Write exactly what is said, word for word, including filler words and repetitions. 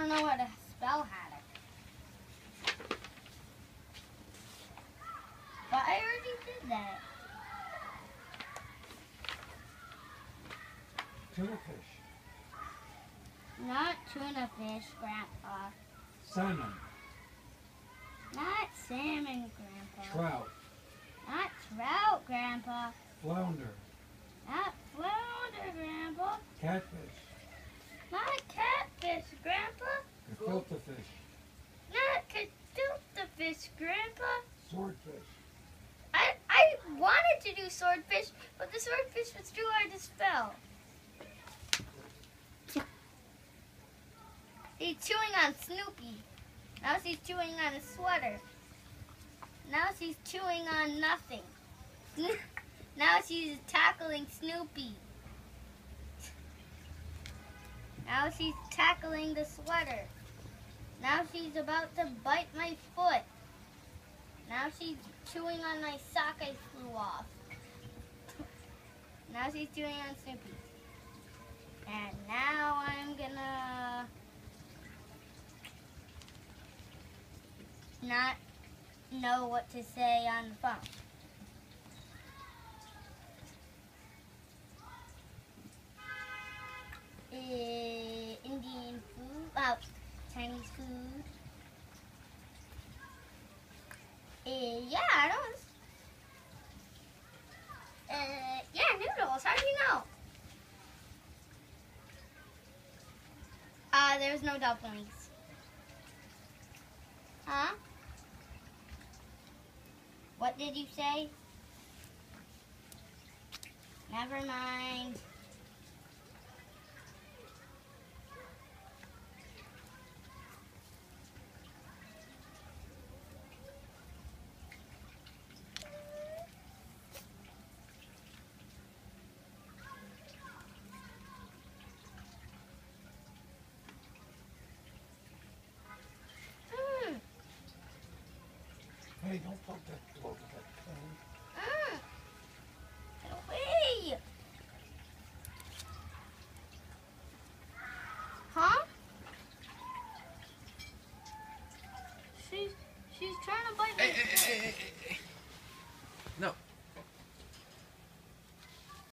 don't know how to spell haddock. But I already did that. Tuna fish. Not tuna fish, Grandpa. Salmon. Not salmon, Grandpa. Trout. Not trout, Grandpa. Flounder. Not flounder, Grandpa. Catfish. Not catfish, Grandpa. Gefilte fish. Not gefilte fish, Grandpa. Swordfish. I, I wanted to do swordfish, but the swordfish was too hard to spell. He's chewing on Snoopy. Now she's chewing on a sweater. Now she's chewing on nothing. Now she's tackling Snoopy. Now she's tackling the sweater. Now she's about to bite my foot. Now she's chewing on my sock I flew off. Now she's chewing on Snoopy. And now I'm gonna not know what to say on the phone. Uh, Indian food, oh, Chinese food. Uh, yeah, I don't. Uh, yeah, noodles. How do you know? Uh, there's no dumplings. Huh? What did you say? Never mind. Hey, don't put that close to that phone. Mm. Get away! Huh? She's she's trying to bite me. Hey, hey, hey, hey, hey.